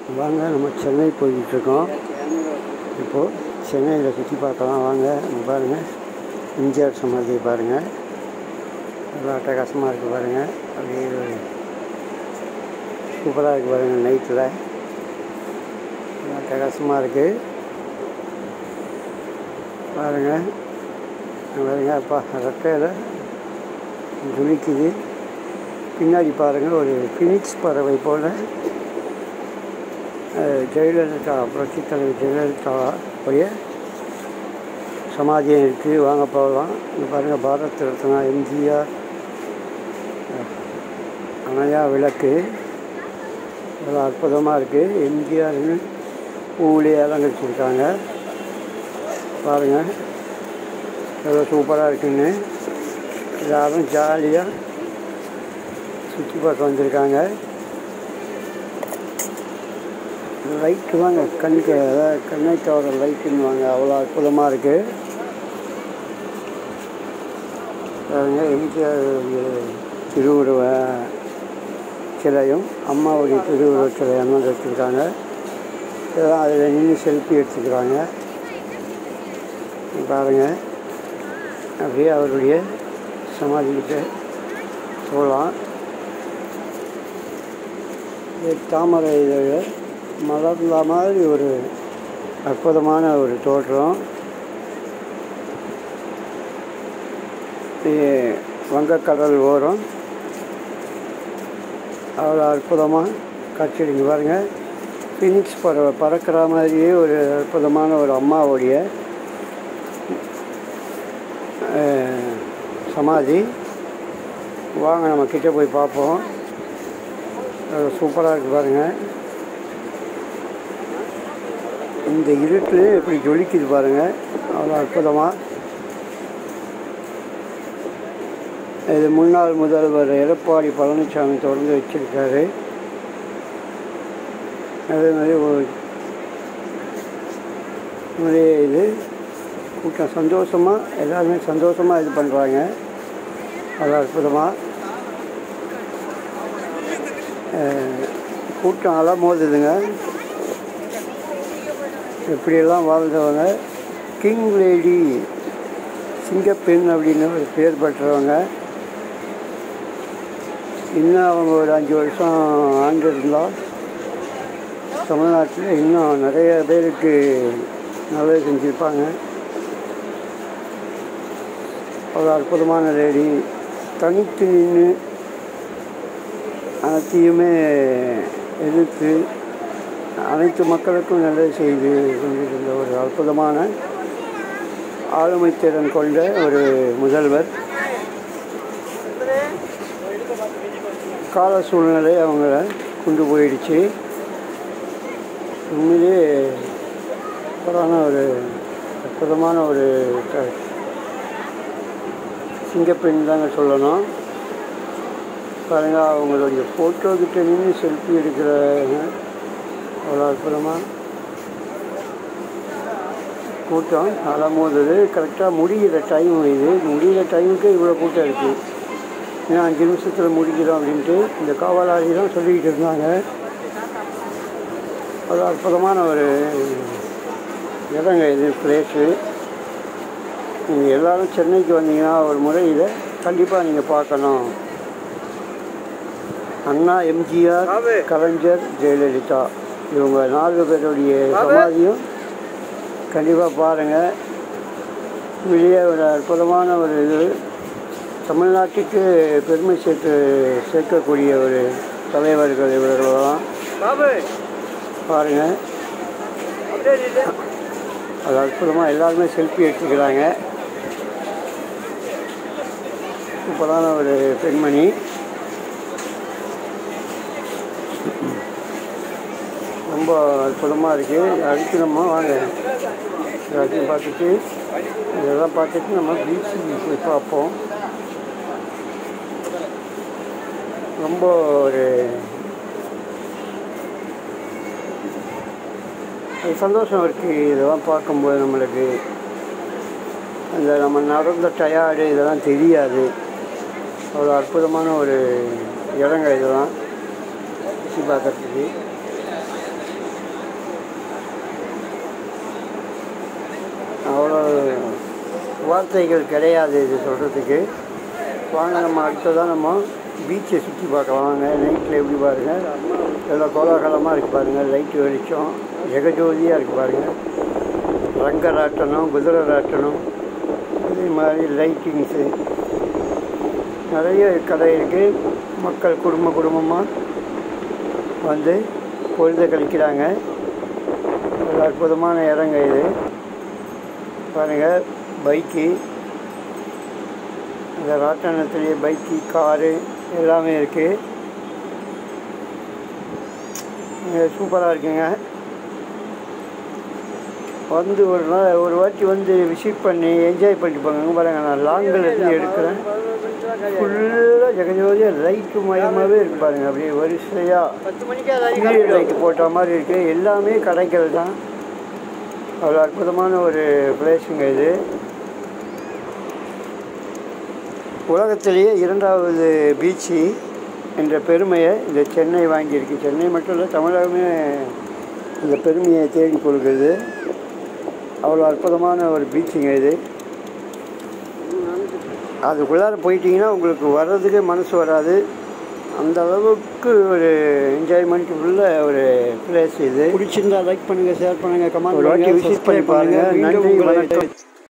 வாங்க, நம்ம சென்னை போய்கிட்டுருக்கோம். இப்போது சென்னையில் சுற்றி பார்க்கலாம் வாங்க. பாருங்கள், எம்ஜிஆர் சமாதியை பாருங்கள், நல்லா அட்டகாசமாக இருக்குது பாருங்கள். அப்படியே சூப்பராக இருக்குது பாருங்கள். நைட்டில் நல்லா அட்டகாசமாக இருக்குது பாருங்கள். பாருங்க, அப்பா ரெக்கையில் ஜொலிக்குது. பின்னாடி பாருங்கள், ஒரு ஃபினிக்ஸ் பறவை போல் ஜெயலலிதா, புரட்சித் தலைவர் ஜெயலலிதா உடைய சமாதியம் இருக்குது. வாங்க போகலாம். இங்கே பாருங்கள், பாரத் ரத்னா எம்ஜிஆர் அணையா விளக்கு நல்லா அற்புதமாக இருக்குது. எம்ஜிஆர்னு பூவிலே அலங்கரிச்சிருக்காங்க பாருங்கள், எவ்வளோ சூப்பராக இருக்குன்னு. எல்லாரும் ஜாலியாக சுற்றி பார்க்க வந்திருக்காங்க. லைட்டு வாங்க, கண்ணுக்கு அதாவது கண்ணை தவிர லைட்டுன்னு வாங்க, அவ்வளோ அற்புதமாக இருக்குது பாருங்க. எம்ஜிஆர் திருவுருவ சிலையும் அம்மாவுடைய திருவுருவ சிலையும் வந்து வச்சுருக்காங்க. இதெல்லாம் அதில் நின்று செல்ஃபி எடுத்துக்கிறாங்க பாருங்கள். அப்படியே அவருடைய சமாதிக்கிட்ட போகலாம். தாமரை இதழ் மலர்ந்த மாதிரி ஒரு அற்புதமான ஒரு தோற்றம். வங்கக்கடல் ஓரம் அவ்வளோ அற்புதமாக காட்சிடுங்க பாருங்கள். ஃபினிக்ஸ் பறவை பறக்கிற மாதிரியே ஒரு அற்புதமான ஒரு அம்மாவுடைய சமாதி. வாங்க, நம்ம கிட்டே போய் பார்ப்போம். சூப்பராக இருக்குது பாருங்கள். இந்த இருட்டில் எப்படி ஜொலிக்குது பாருங்கள், அவ்வளோ அற்புதமாக. இது முன்னாள் முதல்வர் எடப்பாடி பழனிசாமி தொடர்ந்து வச்சுருக்காரு. அதே மாதிரி ஒரு இது கூட்டம் சந்தோஷமாக, எல்லாருமே சந்தோஷமாக இது பண்ணுறாங்க. அவ்வளோ அற்புதமாக கூட்டம் அலமோதுதுங்க. எப்படியெல்லாம் வாழ்ந்தவங்க, கிங் லேடி சிங்கப்பெண் அப்படின்னு ஒரு பேர் பெற்றவங்க. இன்னும் அவங்க ஒரு 5 வருஷம் ஆண்டு இருந்தால் தமிழ்நாட்டில் இன்னும் நிறைய பேருக்கு நல்லது செஞ்சுருப்பாங்க. அவ்வளோ அற்புதமான லேடி, தனித்து நின்று அனைத்தையுமே எதிர்த்து அனைத்து மக்களுக்கும் நல்லது செய்து கொண்டிருந்த ஒரு அற்புதமான ஆளுமை திறன் கொண்ட ஒரு முதல்வர். கால சூழ்நிலை அவங்கள கொண்டு போயிடுச்சு. உண்மையிலே ஒரு அற்புதமான ஒரு சிங்கப்பெண் தாங்க சொல்லணும் பாருங்கள். அவங்களுடைய ஃபோட்டோ கிட்ட நின்று செல்ஃபி எடுக்கிறாங்க. அவ்வளோ அற்புதமாக கூட்டம் அலமோதுது. கரெக்டாக முடிகிற டைம் இது. முடிகிற டைமுக்கு இவ்வளோ கூட்டம் இருக்குது. ஏன்னா 5 நிமிஷத்தில் முடிக்கிறோம் அப்படின்ட்டு இந்த காவலாளிலாம் சொல்லிக்கிட்டு இருந்தாங்க. அவ்வளோ அற்புதமான ஒரு இடங்க இது, பிளேஸு. நீங்கள் எல்லோரும் சென்னைக்கு வந்தீங்கன்னா ஒரு முறை இதை கண்டிப்பாக நீங்கள் பார்க்கணும். அண்ணா, எம்ஜிஆர், கலைஞர், ஜெயலலிதா இவங்க 4 பேருடைய சமாதியும் கண்டிப்பாக பாருங்கள். வெளியே ஒரு அற்புதமான ஒரு இது, தமிழ்நாட்டுக்கு பெருமை சேர்க்கக்கூடிய ஒரு தலைவர்கள் இவர்களெல்லாம் பாருங்கள். அது அற்புதமாக எல்லாருமே செல்ஃபி எடுத்துக்கிறாங்க. சூப்பரான ஒரு பெண்மணி. ரொம்ப அற்புதமாக இருக்குது. அதுக்கு நம்ம வாங்க எல்லாத்தையும் பார்த்துட்டு இதெல்லாம் பார்த்துட்டு நம்ம பீச்சுக்கு போய் பார்ப்போம். ரொம்ப ஒரு சந்தோஷம் இருக்குது இதெல்லாம் பார்க்கும்போது. நம்மளுக்கு அந்த நம்ம நடந்த டயர்டு இதெல்லாம் தெரியாது. அவ்வளோ அற்புதமான ஒரு இடங்க இதெல்லாம் சுற்றி பார்க்கறதுக்கு. வார்த்தைகள் கிடையாது இது சொல்கிறதுக்கு. வாங்க நம்ம அடுத்ததான் நம்ம பீச்சை சுற்றி பார்க்கலாம். வாங்க நைட்டில் எப்படி பாருங்கள், எல்லாம் கோலாகலமாக இருக்குது பாருங்கள். லைட்டு வெளிச்சம் ஜெகஜோதியாக இருக்குது பாருங்கள். ரங்கராட்டனம், குதிரை ராட்டனம், இதே மாதிரி லைட்டிங்ஸு நிறைய கடை இருக்குது. மக்கள் குடும்பமாக வந்து பொழுதை கழிக்கிறாங்க. ஒரு அற்புதமான இடங்க இது பாருங்கள். பைக்கு, இந்த ராட்டனத்துலேயே பைக்கு, காரு எல்லாமே இருக்குது. சூப்பராக இருக்குங்க. வந்து ஒரு வாட்டி வந்து விசிட் பண்ணி என்ஜாய் பண்ணிட்டு போங்க. பாருங்கள், நான் லாங்கில் இருந்து எடுக்கிறேன். ஃபுல்லாக ஜெகஜோதியாக லைட்டு மயமாகவே இருக்குது பாருங்கள். அப்படியே வரிசையாக சீரியல் லைட்டு போட்ட மாதிரி இருக்குது. எல்லாமே கடைகள் தான். அவ்வளோ அற்புதமான ஒரு பிளேஸுங்க இது. உலகத்திலேயே 2வது பீச்சு என்ற பெருமையை இந்த சென்னை வாங்கியிருக்கு. சென்னை மட்டும் இல்லை, தமிழகமே இந்த பெருமையை தேடி கொள்கிறது. அவ்வளோ அற்புதமான ஒரு பீச்சுங்க இது. அதுக்குள்ளார போயிட்டிங்கன்னா உங்களுக்கு வர்றதுக்கே மனசு வராது. அந்த அளவுக்கு ஒரு என்ஜாய்மெண்ட் உள்ள ஒரு பிளேஸ் இது. பிடிச்சிருந்தா லைக் பண்ணுங்கள், ஷேர் பண்ணுங்கள், கமெண்ட் பண்ணுங்கள், விசிட் பண்ணி பாருங்கள். நன்றி, வணக்கம்.